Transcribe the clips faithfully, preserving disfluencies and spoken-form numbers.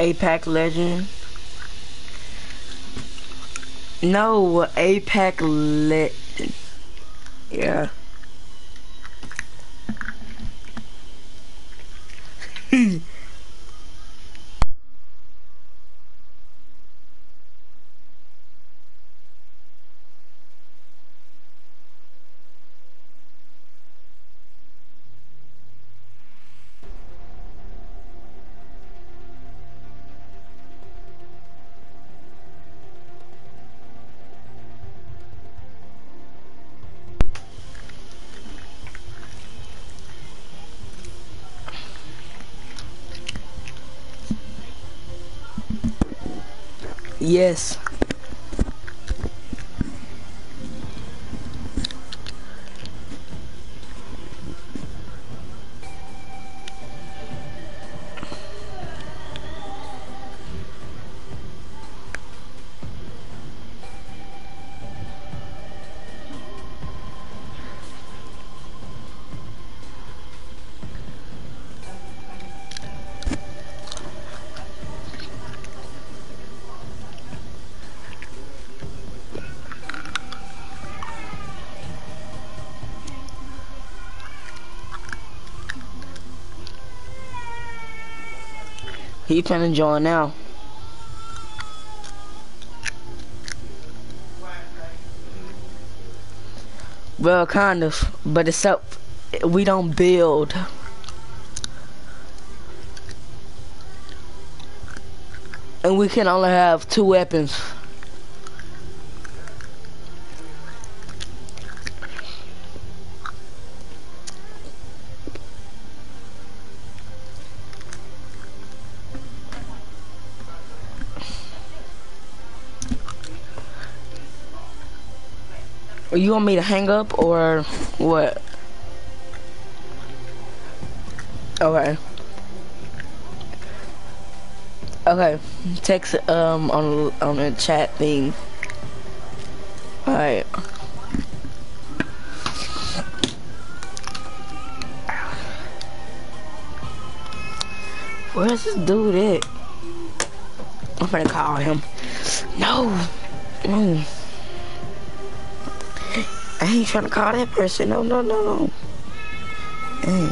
Apex Legend. No, Apex Le. Yeah. Yes. He finna join now. Well, kind of, but except we don't build. And we can only have two weapons. You want me to hang up or what? Okay. Okay. Text um on on the chat thing. All right. Where's this dude at? I'm gonna call him. No. No. I ain't trying to call that person. No, no, no, no. Dang.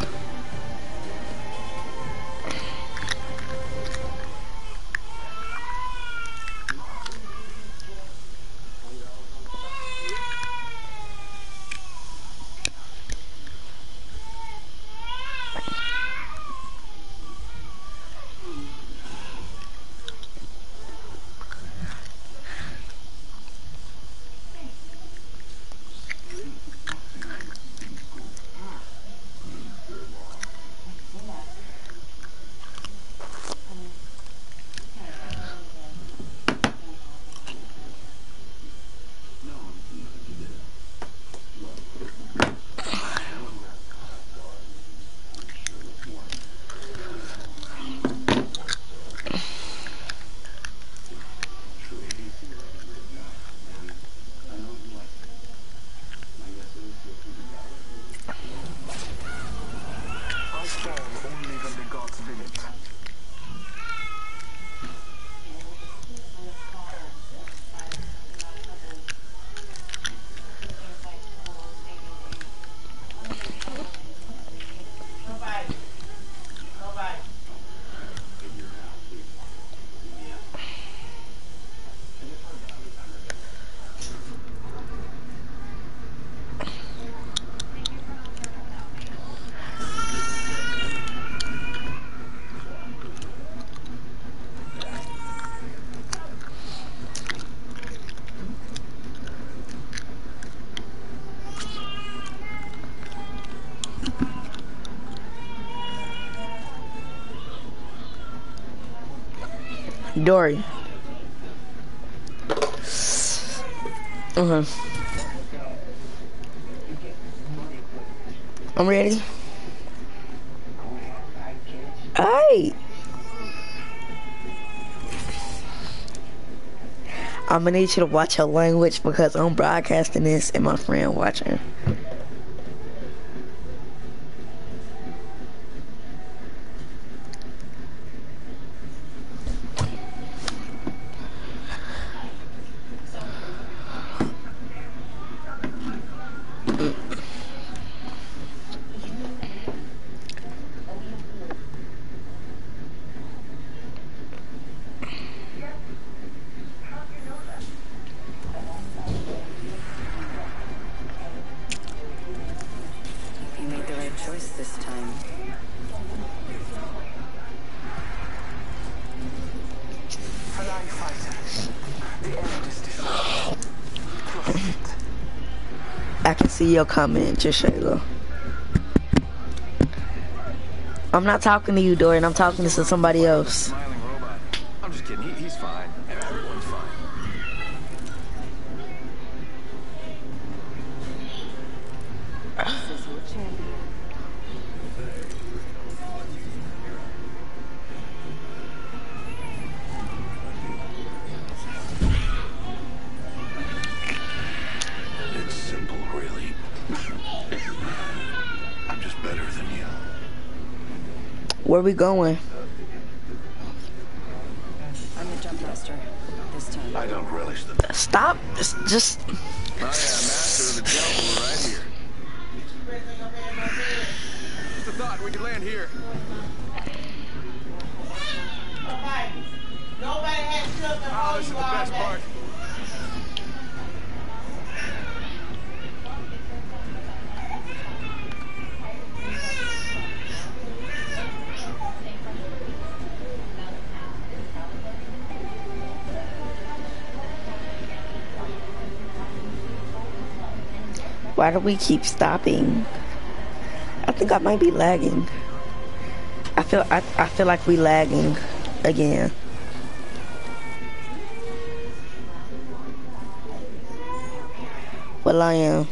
Dory. Uh-huh. I'm ready. Alright. I'm gonna need you to watch your language because I'm broadcasting this and my friend watching. I can see your comment, just Shayla. I'm not talking to you, Dorian. I'm talking to somebody else. Smiling robot. I'm just kidding. He, he's fine. Everyone's fine. This is your champion. It's simple, really. I'm just better than you. Where we going? I'm the jump master this time. I don't relish the... Stop. Just, just. I am master of the jump right here. Just a thought, we could land here. Nobody has shook and Oh, hold this is you the all best day. part. Why do we keep stopping? I think I might be lagging. I feel I, I feel like we lagging again. Well, I am.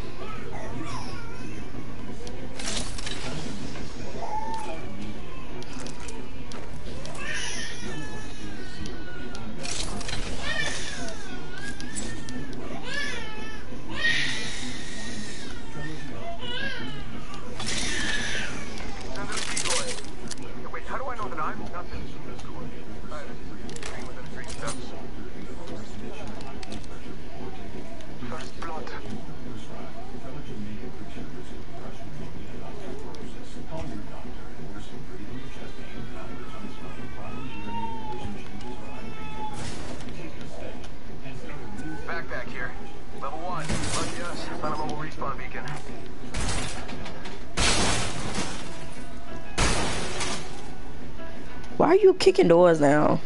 Wait, how do I know that I'm nothing? Uh, train within three steps. First blood. Backpack here. Level one. Lucky us. Found a mobile respawn beacon. Why are you kicking doors now?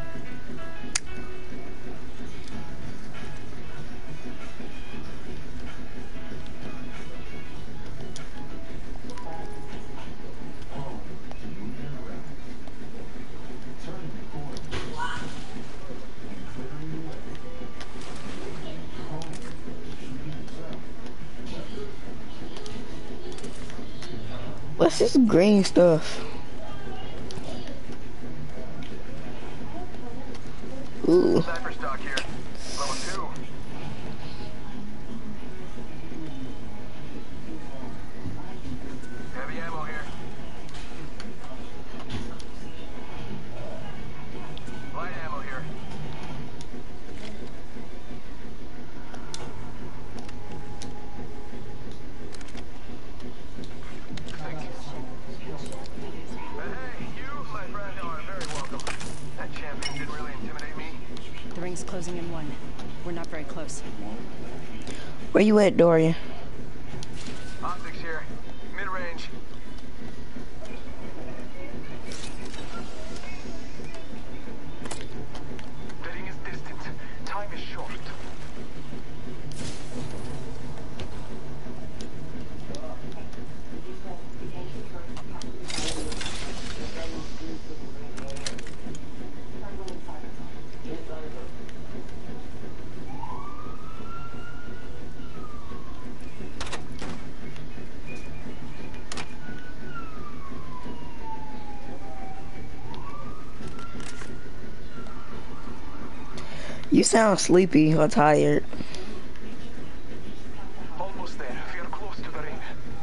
What's this green stuff? Ooh. Sniper stock here. Level two. Heavy ammo here. Light ammo here. Thank you. Hey, you, my friend, are very welcome. That champion didn't really intimidate me. The ring's closing in one. We're not very close. Where you at, Dorian? Optics here. Mid-range. The ring is distant. Time is short. You sound sleepy or tired. Almost there. We are close to the ring.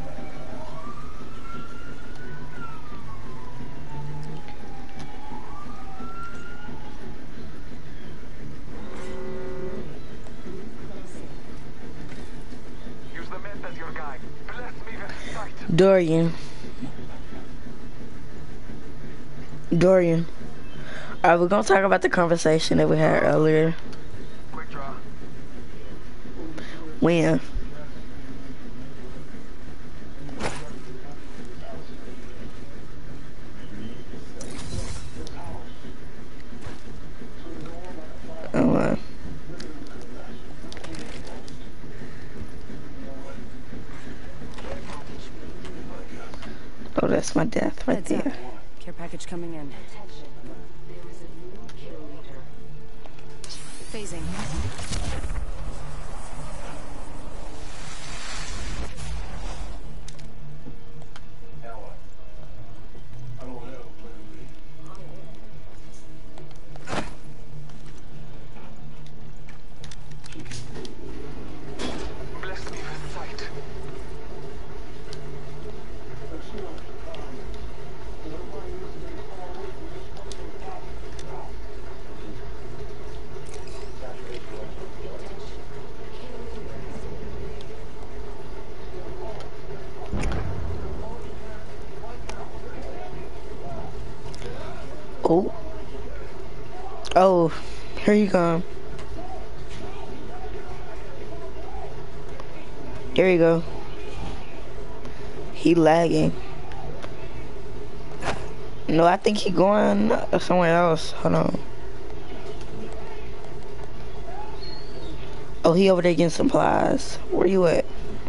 Use the map as your guide. Bless me with sight. Dorian. Dorian. Alright, we're gonna talk about the conversation that we had earlier. Quick draw. When? Oh, uh. that's my death right Heads up. there. Care package coming in. Phasing. Bless me with sight. Oh. Oh, here you go. There you go. He lagging. No, I think he going somewhere else. Hold on. Oh, he over there getting supplies. Where you at?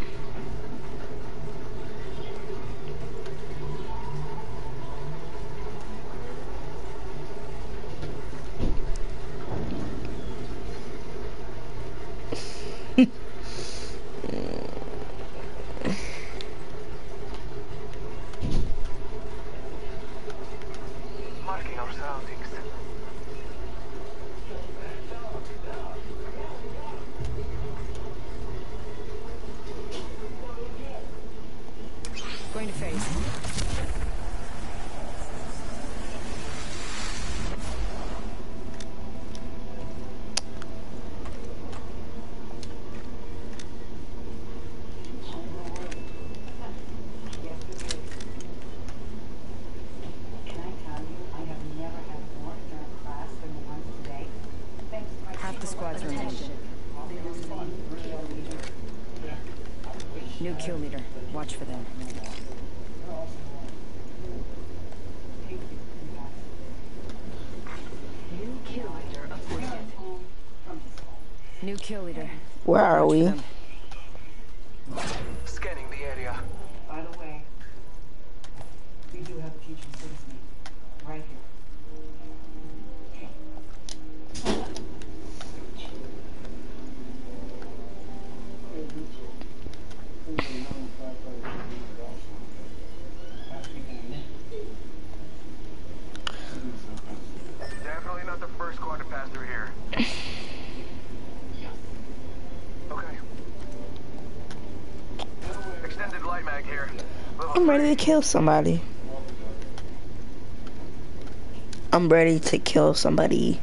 Marking our surroundings. Going to phase. Half the squads remain. New kill leader. Watch for them. New kill leader. Where are Watch for we? them. Scanning the area. By the way, we do have a teaching citizen right here. Definitely not the first squad to pass through here. Okay. Extended light mag here. Level I'm ready to three. kill somebody. I'm ready to kill somebody.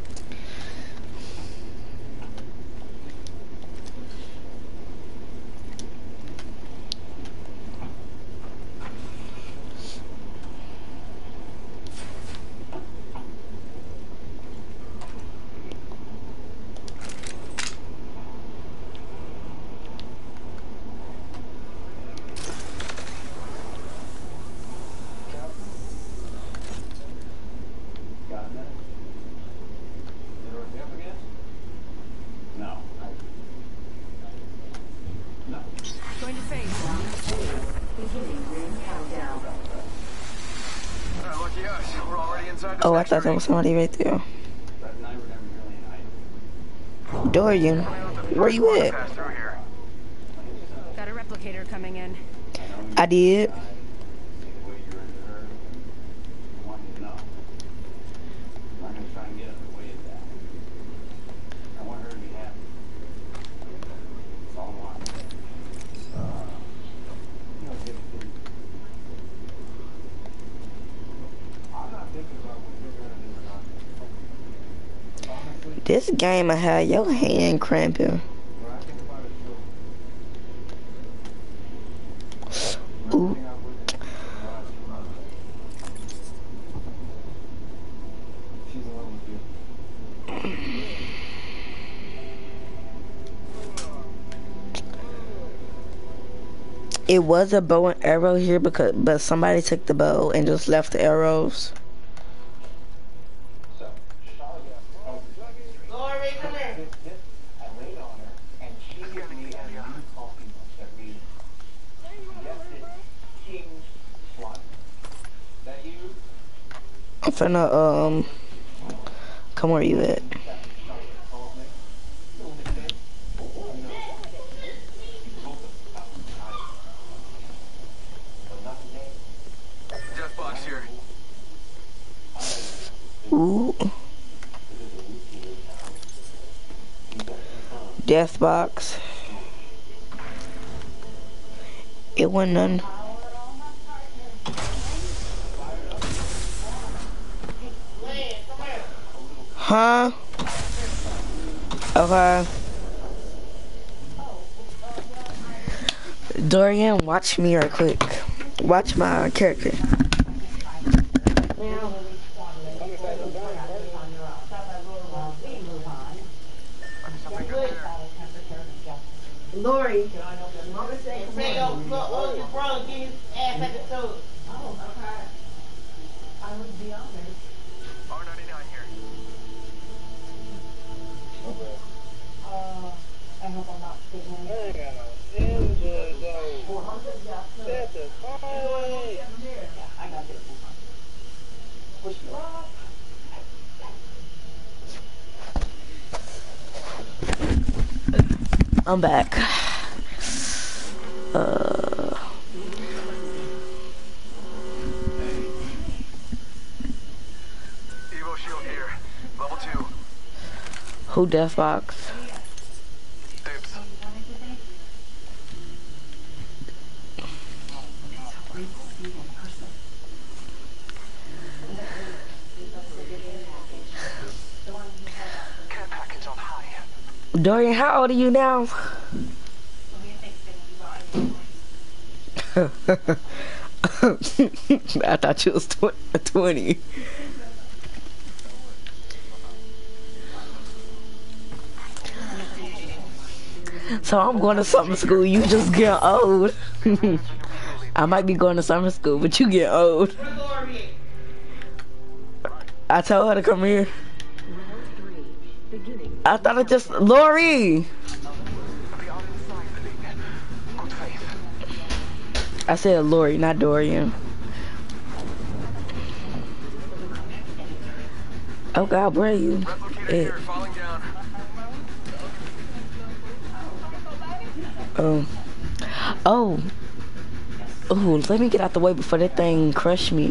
Going to phase. Uh, lucky us. We're already inside the Oh, I section. thought that was somebody right there. Dorian, where you at? Pass through here. Got a replicator coming in. I did. This game I had your hand cramping. Ooh. It was a bow and arrow here, because but somebody took the bow and just left the arrows. Lori, come here. I laid on her, and she gave me a new coffee mug that reads, "Guessed it, King Slot." I'm finna, um, come where you at. Death box here. Ooh. Death box. It wasn't none. Huh? Okay. Dorian, watch me real quick. Watch my character. Lori, Mama said, Say your little ugly brother get his ass at the tub. oh, okay. I would be on there. R ninety-nine here. Uh, I hope I'm not speaking. I ain't got no input though. four hundred, yeah. That's a fine. Yeah, I got it. Push you up. I'm back. Uh, Evo shield here. Level two. who death box? Dibs. Care package on high. Dorian, how old are you now? I thought you was tw twenty. So I'm going to summer school. You just get old. I might be going to summer school, but you get old. I told her to come here. I thought it just Lori. I said Lori, not Dorian. Oh God, where are you? Replicator Eh, here, falling down. Oh. Oh. Oh, let me get out the way before that thing crush me.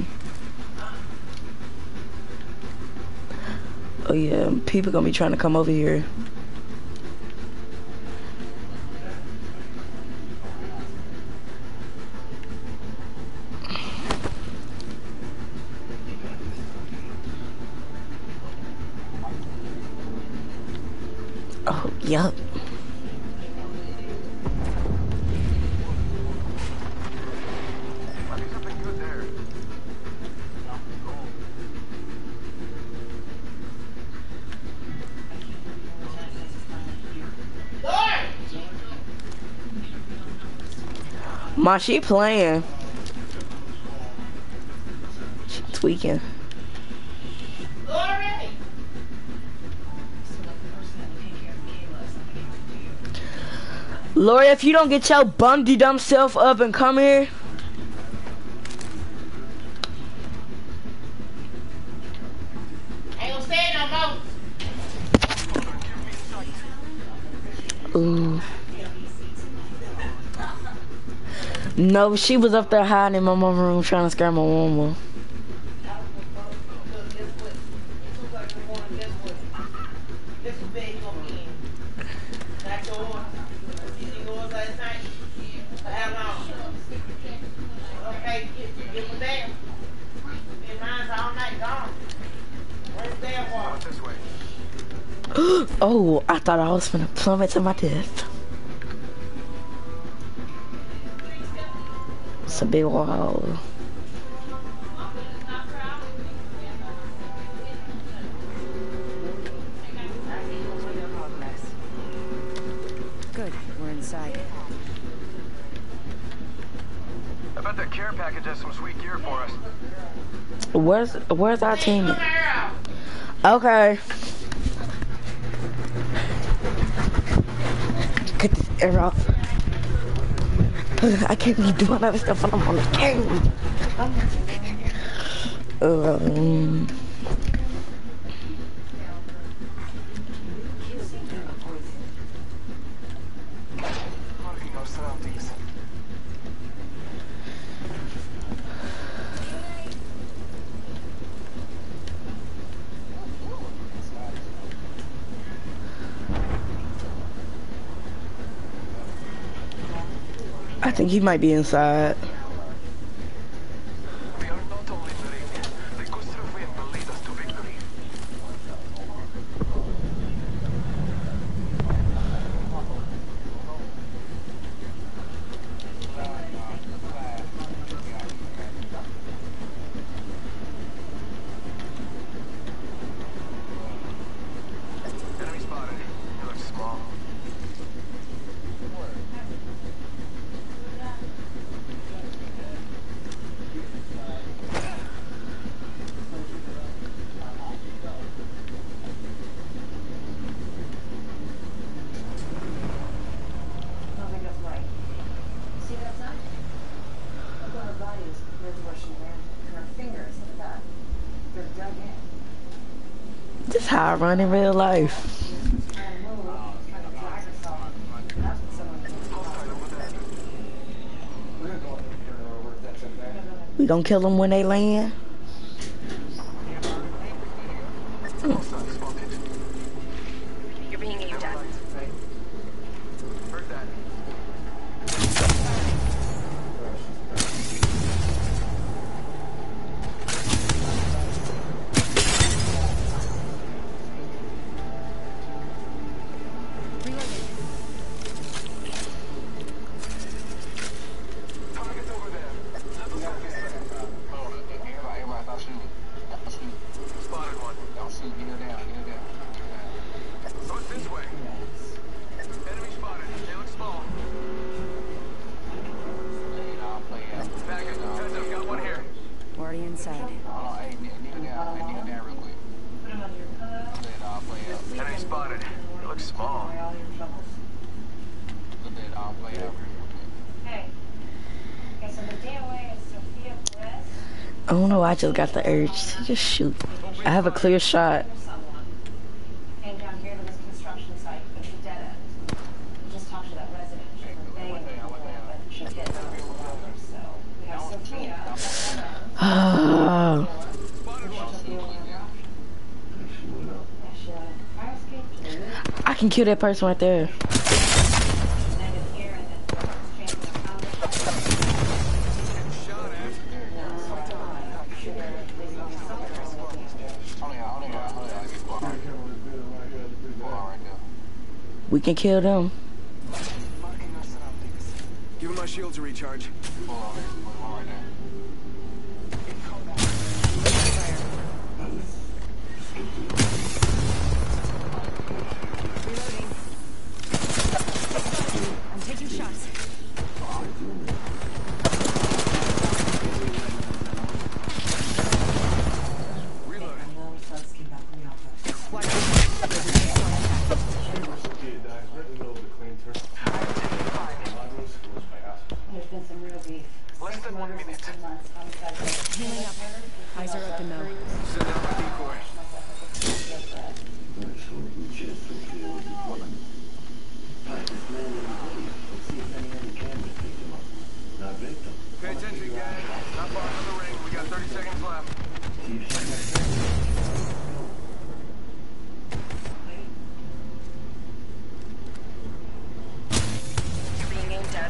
Oh yeah, people gonna be trying to come over here. Oh, yup. I think something good there. Ma, she playing. She tweaking. Lori! Lori, if you don't get your bumdy dumb self up and come here. Ain't gonna say it no more. Ooh. No, she was up there hiding in my mom's room trying to scare my mama. This way. Oh, I thought I was gonna plummet to my death. It's a big wall. Good, we're inside. I bet that care package has some sweet gear for us. Where's Where's our team? Okay. Get this air off. I can't be doing other stuff when I'm on the game. Um, Marking our surroundings. I think he might be inside. We are not only in the ring. The gust of wind will lead us to victory. Enemy spotted. He looks small. I don't think that's right. See that sign? Look where her body is compared to where she landed. And her fingers, look at that. They're dug in. This is how I run in real life. Trying to move, trying to drag herself. That's what someone thinks Hostile over there. We're going to work that trip back. We gonna kill them when they land. Hostile spotted. You're being aimed at. Heard that. Target over there. Level surface threat. Everybody, everybody stop shooting. Stop shooting. Spotted one. Don't shoot. Get her down. Get her down. Look this way. Enemy spotted. They look small. Lay it all play out. Back it. Heads up. Got one here. Already inside. Oh, hey, kneel kneel down. Hey, kneel down real quick. Put them under your pillow. Let it all play out. Enemy spotted. They look small. Away all your troubles. Let it all play out real quick. Hey. Okay, so the D O A is Sophia Bliss. I don't know. I just got the urge to just shoot. I have a clear shot. Or someone came down here to this construction site, but it's a dead end. We just talked to that resident. She was banging people, but she's getting out of the water. So we have Sophia. Oh, Yeah, she had a fire escape. She lived I can kill that person right there. landed here and then exchanged their conversation. Shot at. Hold on, hold on, hold on. Get quiet. Hold on right there. We can kill them. Marking our surroundings. Give him my shield to recharge. Hold on, hold on right there. Reloading. I'm taking shots. Reloading. No results came back from the office. Watch There's been some real beef. Less than one minute. Months, homicide. Healing up. Eyes are open though. Send out my decoy. Pay attention, guys. Not far from the ring. We got thirty seconds left. You're being aimed at.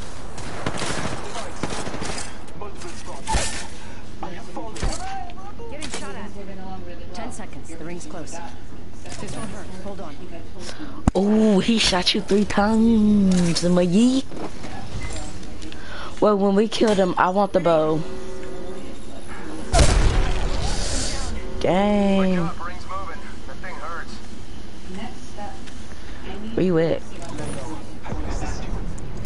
Multiple spots. I have fallen. Getting shot at. Ten seconds. The ring's close. This won't hurt. Hold on. Oh, he shot you three times, McGee. Well, when we killed him, I want the bow. Dang. Wake up, ring's moving. That thing hurts. Next step. Where you at? I will assist you.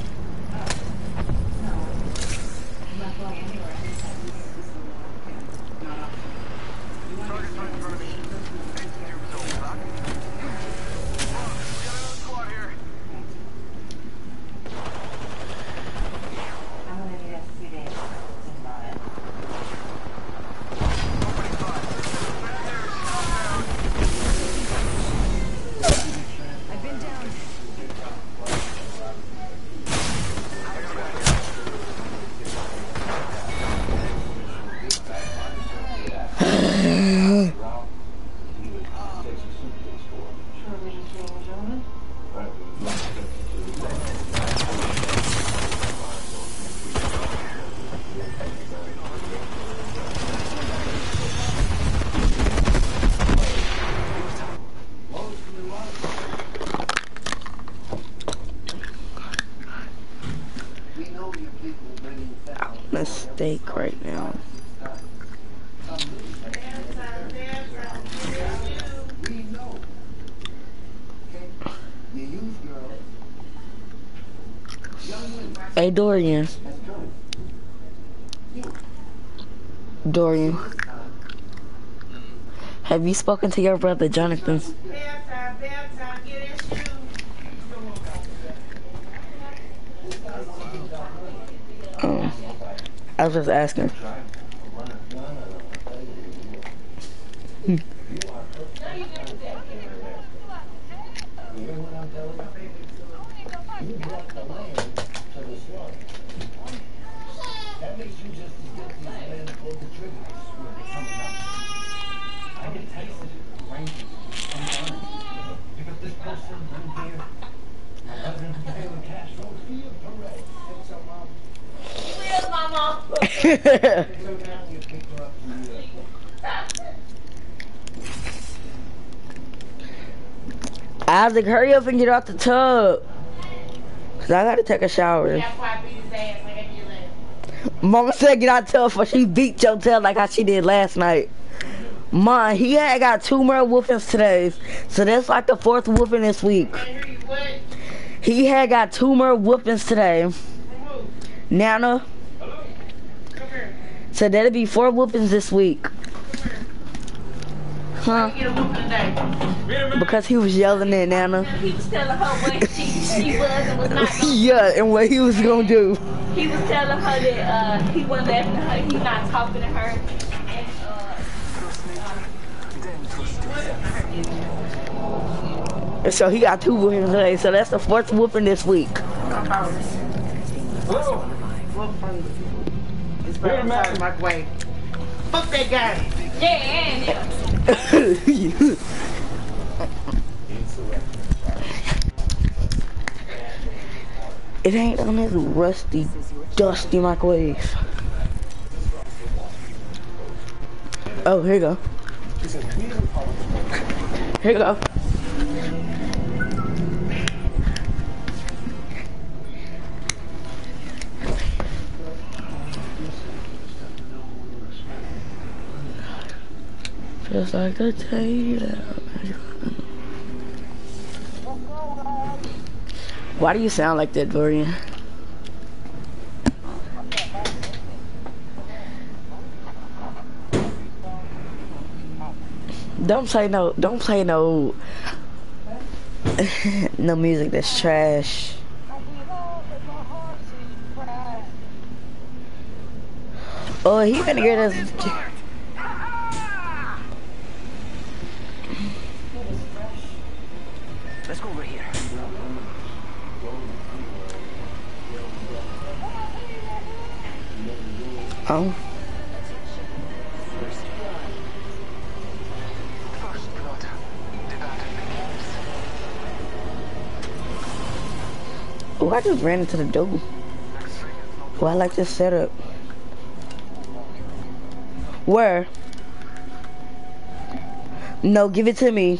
I'm not going anywhere. This is not up. Target's right in front of me. Hey, your result, Doc. Look, we got another squad here. I'm gonna need a few days to think about it. a steak right now. Hey Dorian. Dorian. Have you spoken to your brother Jonathan? Um, I was just asking. Hmm. Isaac, hurry up and get out the tub. Cause I gotta take a shower. Mama said get out the tub before she beat your tail like how she did last night. Mom, he had got two more whoopings today. So that's like the fourth whooping this week. He had got two more whoopings today. Nana. So that'll be four whoopings this week. Huh? Because he was yelling at Nana. He was telling her what she, she was and was not gonna Yeah, and what he was gonna do. He was telling her that uh, he wasn't laughing at her, he not talking to her. And so he got two whoopings today, so that's the fourth whooping this week. It's better than microwave. Fuck that guy. Yeah, It ain't on this rusty, dusty microwave. Oh, here you go. Here you go. Just like the tailor. Why do you sound like that, Dorian? Don't play no, don't play no, no music that's trash. Oh, he finna get us. Let's go over here. Oh. First blood. The battle begins. Oh, I just ran into the door. Oh, I like this setup. Where? No, give it to me.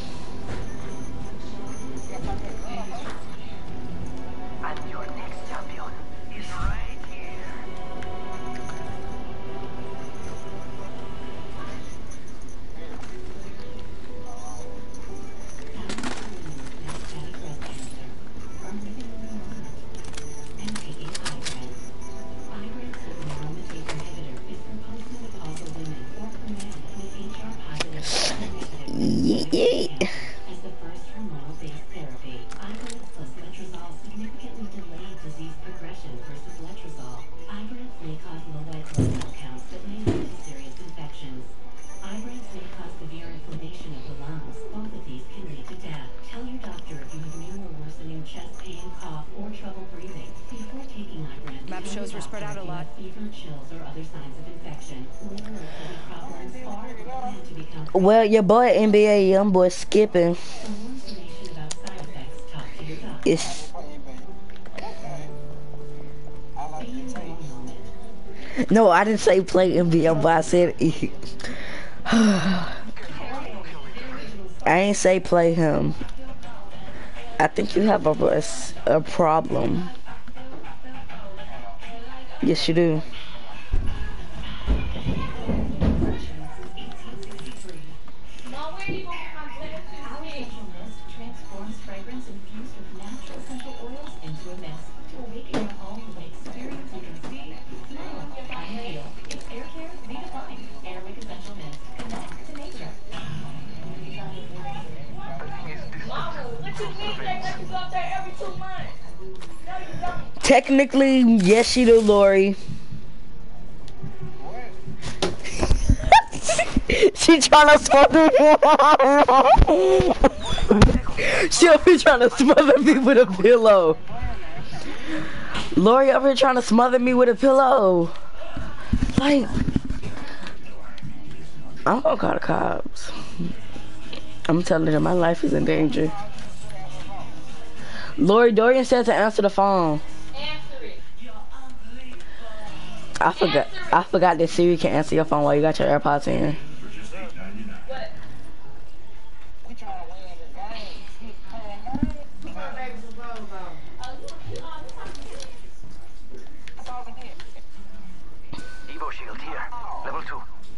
And your next champion is right here. Yeah, yeah. As the first hormonal-based therapy, Ibrance plus letrozole significantly delayed disease progression versus letrozole. Ibrance may cause low white blood cell counts that may lead to serious infections. Ibrance may cause severe inflammation of the lungs. Both of these can lead to death. Tell your doctor if you have new or worsening chest pain, cough, or trouble breathing. Before taking Ibrance, Map tell shows your we're spread doctor out a lot. if you have fever, chills, or other signs of infection. Liver or kidney problems, or plan to become. Well, your boy N B A young boy skipping. For more information about side effects, talk to your doctor. It's Be in the moment. no, I didn't say play N B A, but I said I ain't say play him. I think you have a a problem. Yes, you do. Technically, yes, she do, Lori. She trying to smother me. She'll be trying to smother me with a pillow. Lori over here trying to smother me with a pillow. Like, I'm gonna call the cops. I'm telling them my life is in danger. Lori, Dorian said to answer the phone. Answer it. I forgot. I forgot that Siri can answer your phone while you got your AirPods in. What? Evo shield here. Level two.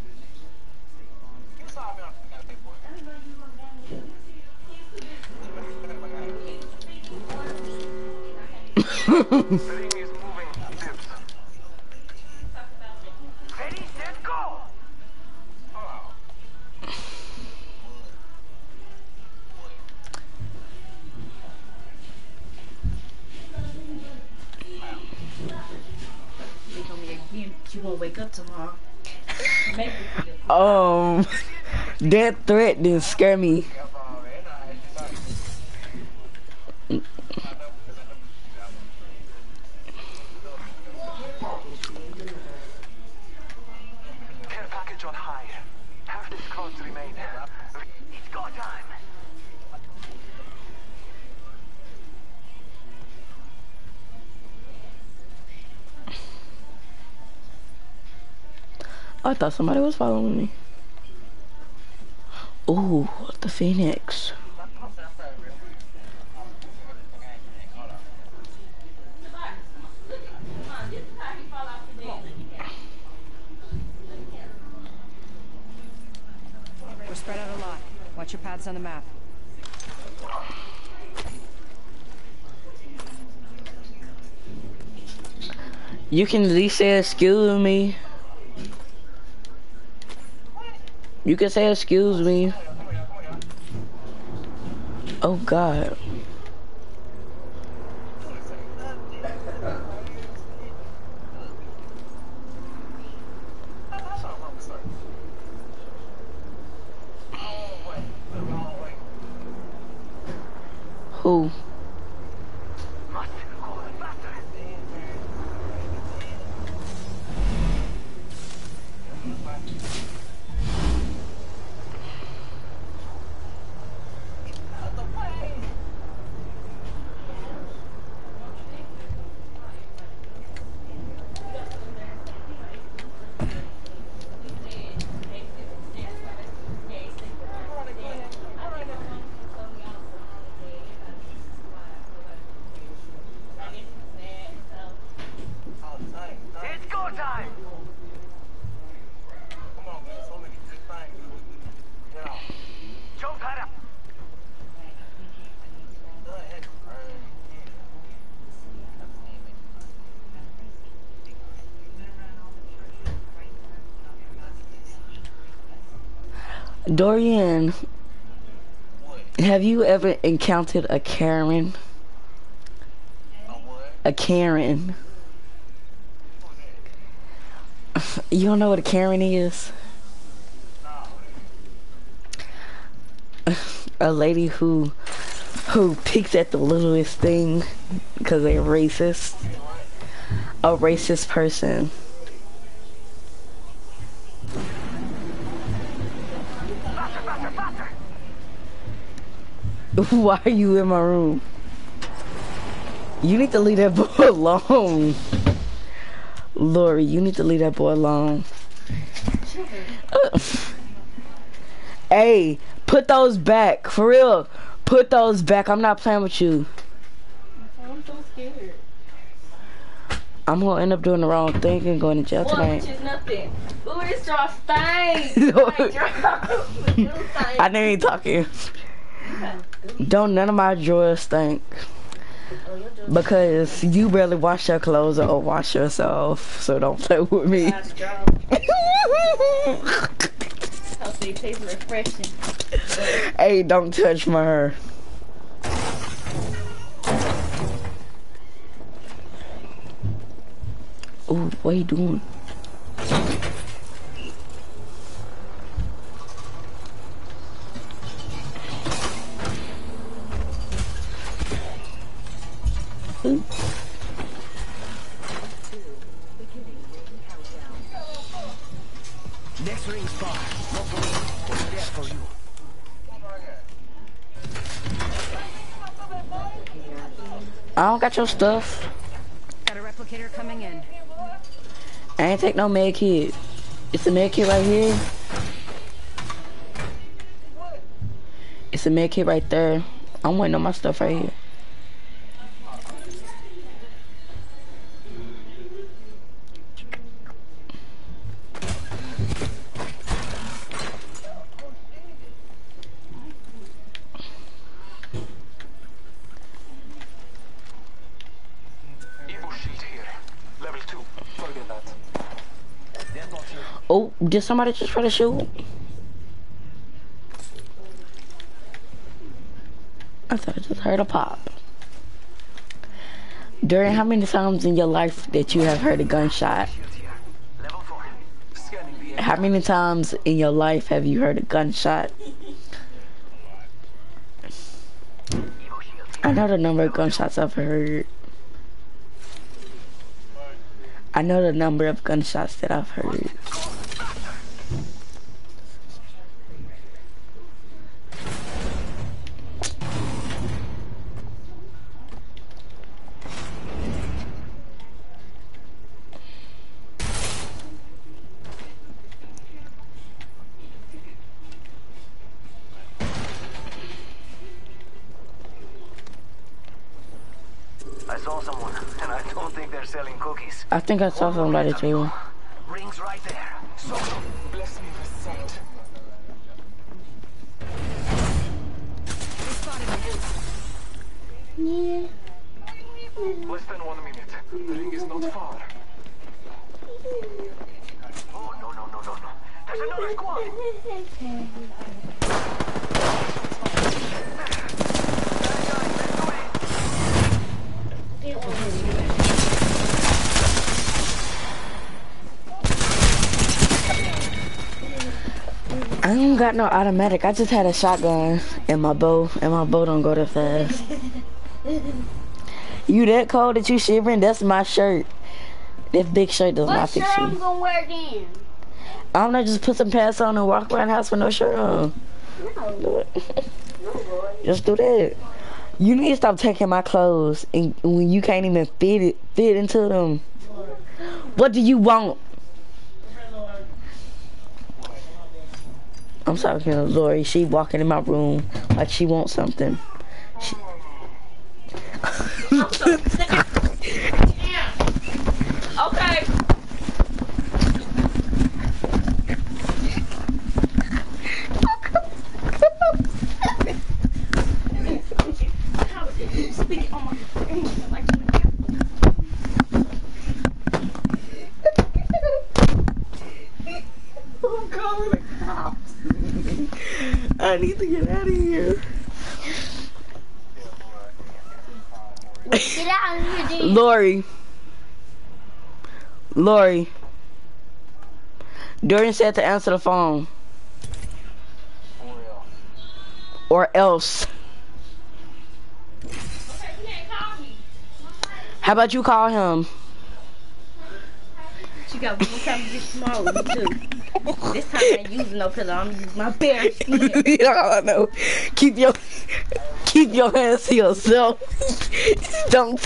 The ring is moving. Tips. Ready, set, go! They told me again, she won't wake up tomorrow. Maybe Um, that threat didn't scare me. Care package on high. Half the squads remain. It's go time. I thought somebody was following me. Ooh, the Phoenix. We're spread out a lot. Watch your paths on the map. You can at least say excuse me. You can say excuse me. Oh God. Who? It's go time. Jump pad up. Dorian, have you ever encountered a Karen? A Karen. You don't know what a Karen is? A lady who who picks at the littlest thing because they're racist. A racist person. Why are you in my room? You need to leave that boy alone. Lori, you need to leave that boy alone. Uh, hey, put those back. For real. Put those back. I'm not playing with you. I'm so scared. I'm gonna end up doing the wrong thing and going to jail Well, tonight. which is nothing. Ooh, this straw stinks. No. My draw. I didn't even talking. Don't none of my drawers stink. Because you barely wash your clothes or wash yourself, so don't play with me. Hope they taste refreshing. Hey, don't touch my hair. Ooh, what you doing? Ooh. Next ring spot. Hopefully, we're there for you. I don't got your stuff. Got a replicator coming in. I ain't take no med kit. It's a med kit right here. It's a med kit right there. I'm waiting on my stuff right here. Oh, did somebody just try to shoot? I thought I just heard a pop. During how many times in your life that you have heard a gunshot? How many times in your life have you heard a gunshot? I know the number of gunshots I've heard. I know the number of gunshots that I've heard. I saw someone, and I don't think they're selling cookies. I think I saw somebody too. Rings right there. So bless me with saint. Yeah. Less than one minute. The ring is not far. Oh, no, no, no, no, no. There's another squad. I don't got no automatic. I just had a shotgun and my bow, and my bow don't go that fast. You that cold that you shivering? That's my shirt. This big shirt does not What fit shirt you. I'm gonna wear then? I don't know, just put some pants on and walk around the house with no shirt on. Do it. Just do that. You need to stop taking my clothes and when you can't even fit it, fit into them. What do you want? I'm talking to Lori. She walking in my room like she wants something. She... I'm so sick of yeah. Okay. Speak on my like I'm calling the cops. I need to get out of here. Get out of here, dude. Lori. Lori. Dorian said to answer the phone. Or else. How about you call him? She got one time to get small with me too. This time I ain't using no pillow. I'm using my bare skin. Yeah, I know. Keep your keep your hands to yourself. Don't.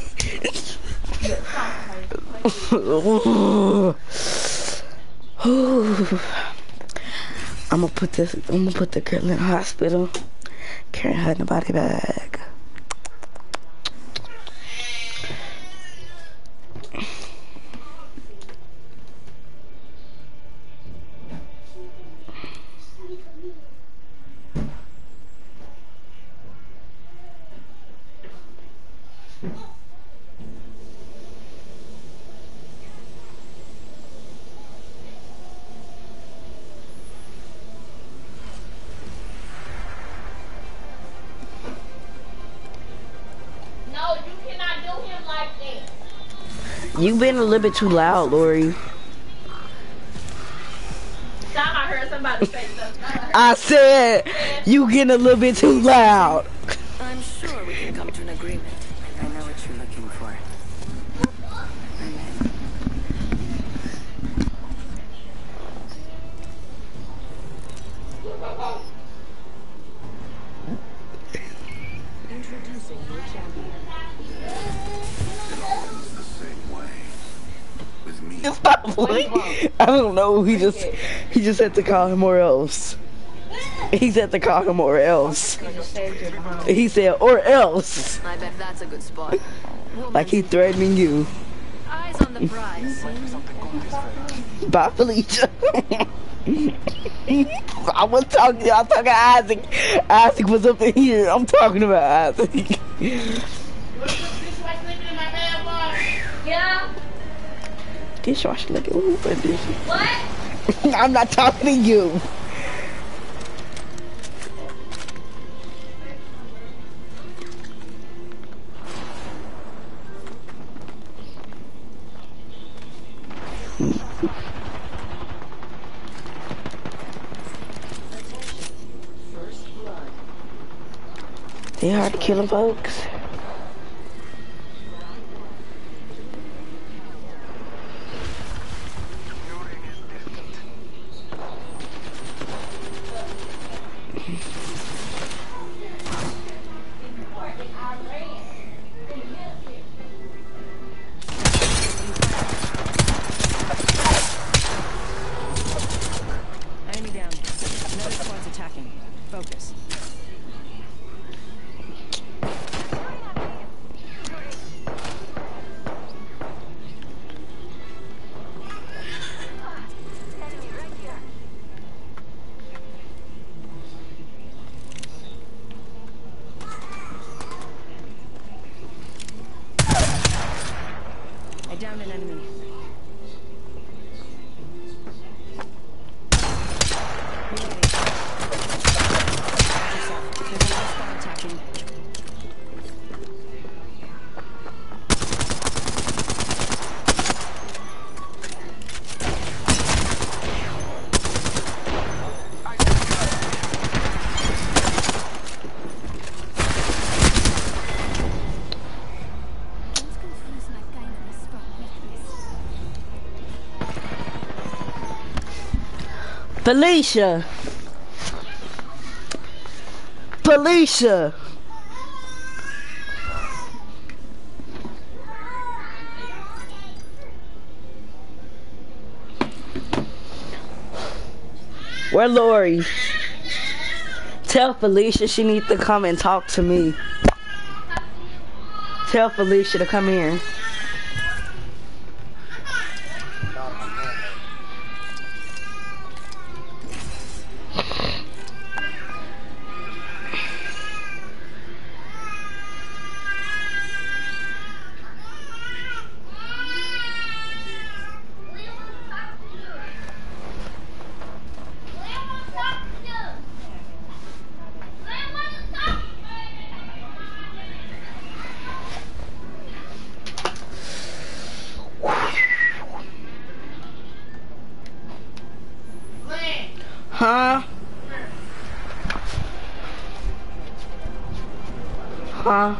I'm gonna put this. I'm gonna put the girl in the hospital. Carrying her in the body bag. You been a little bit too loud, Lori. Thought I heard somebody say something. I said you getting a little bit too loud. I'm sure we can come to an agreement. I know what you're looking for. Introducing your champion. It all ends the same way. With me. Stop playing. I don't know. He just he just had to call him or else. He said to call him or else. He said or else. I bet that's a good spot. Like he threatening you. Eyes on the prize. Bye, Felicia. I was talking. I was talking to Isaac. Isaac was up in here. I'm talking about Isaac. Yeah. Dishwasher looking. Who put this? What? I'm not talking to you. They hard to killing folks. Enemy down. Another squad's attacking. Focus. I downed an enemy. Reloading. There's another squad attacking. Felicia. Felicia. Where Lori? Tell Felicia she needs to come and talk to me. Tell Felicia to come here. Huh? Huh?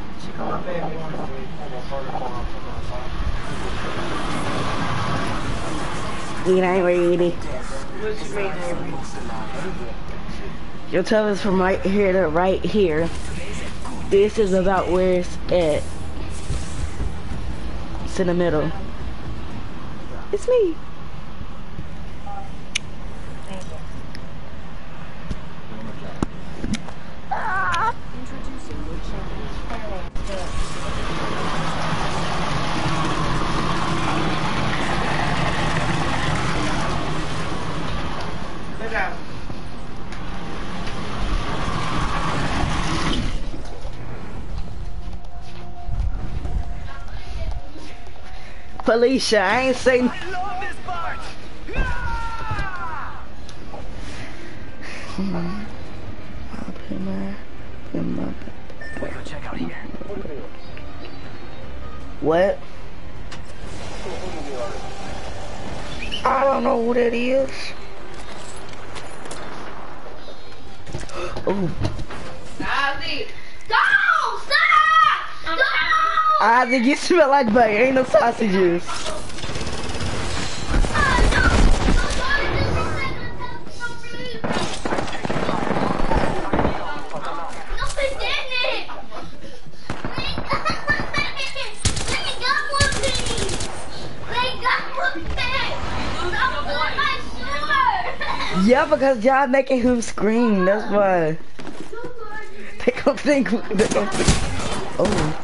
It ain't ready. Your toe is from right here to right here. This is about where it's at. It's in the middle. It's me. Introducing your champion. Sit down. Felicia, I ain't saying. I love this part! I'll put my, put my. We go check out here. What? I don't know who that is. Oh. Ozzy! Go! Stop! Go! Isaac, you smell like butter. Ain't no sausages. Yeah, because y'all making him scream. That's why. They gon' think. They gon' think. Oh.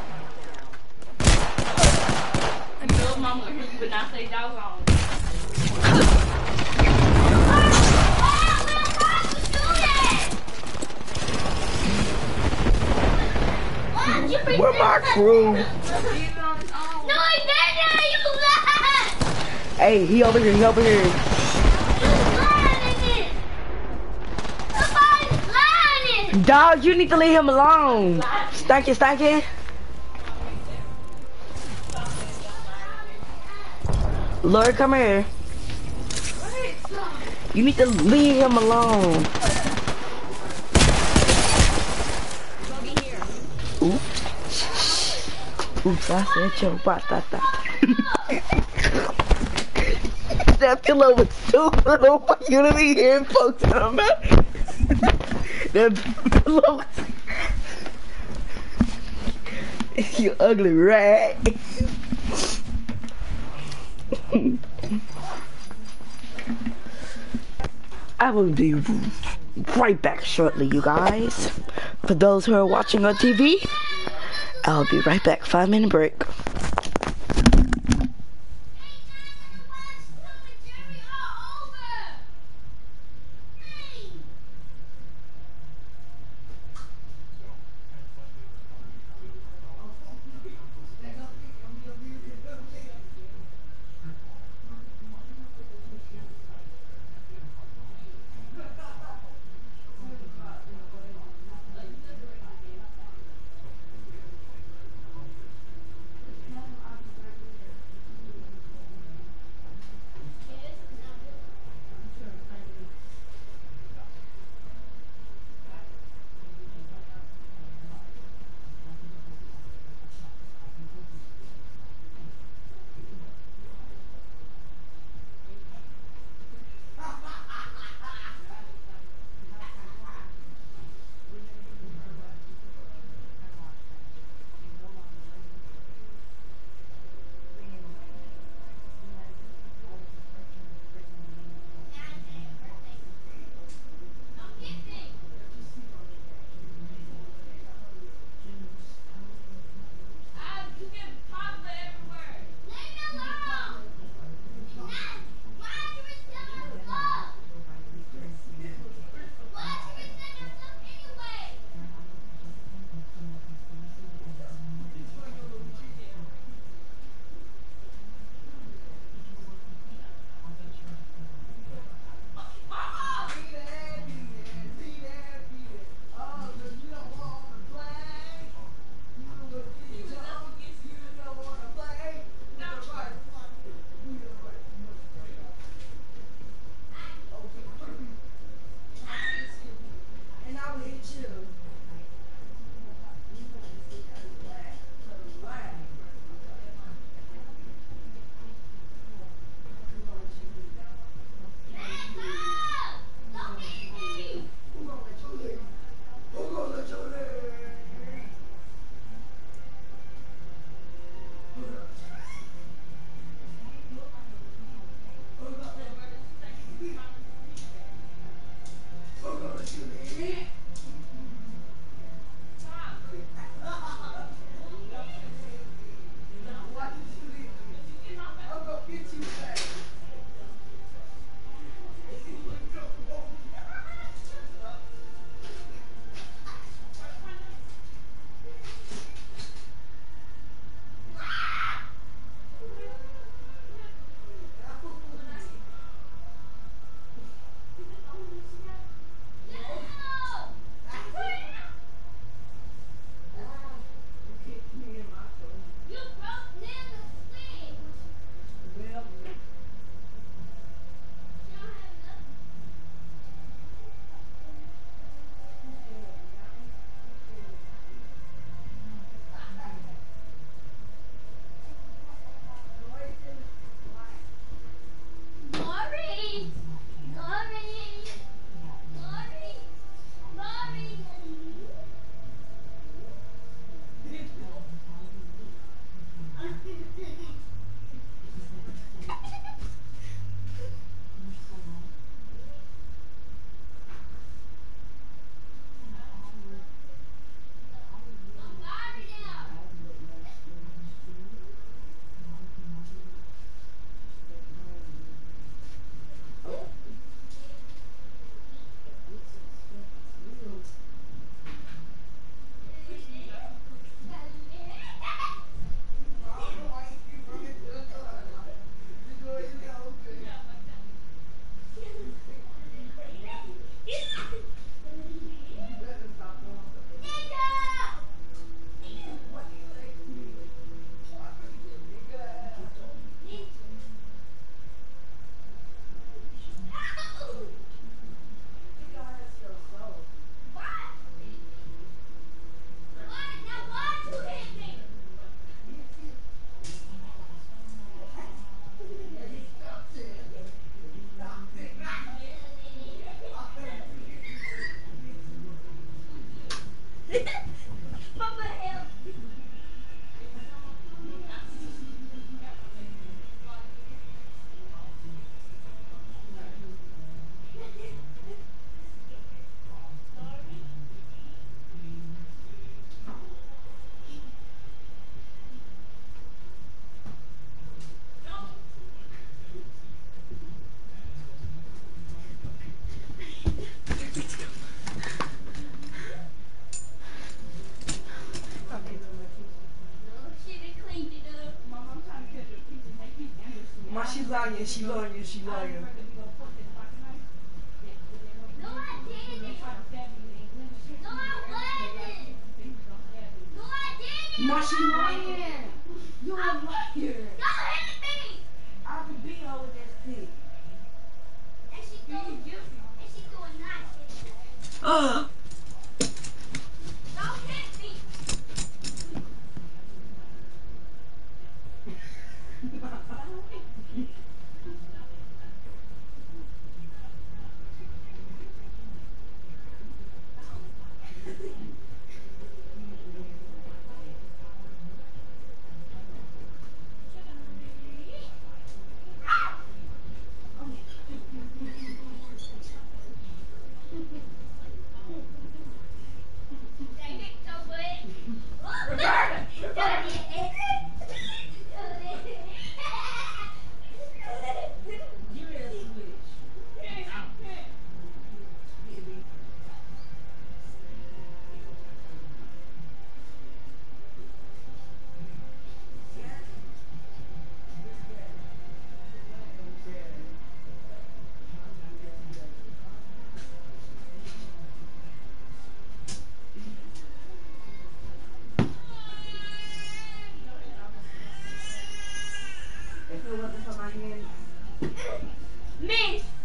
I know mama heard you would not say doggone. Where my crew? No, he didn't. You left. Hey, he over here. He over here. Dog, you need to leave him alone. Stanky, stanky. Lord, come here. You need to leave him alone. Oops. Oops, I said your batata. That pillow was too little for you to be hearing folks in the mouth. That pillow was... You ugly rat. I will be right back shortly, you guys. For those who are watching on T V, I'll be right back. Five minute break. Why she lying? She lying. She lying. No, I didn't. No, I wasn't. No, I didn't. Why she lying? You a liar. Y'all hit me. I can beat her with that stick. And she doing you. And she doing nice. Ugh. Don't hit me. If it wasn't for my hands. Miss.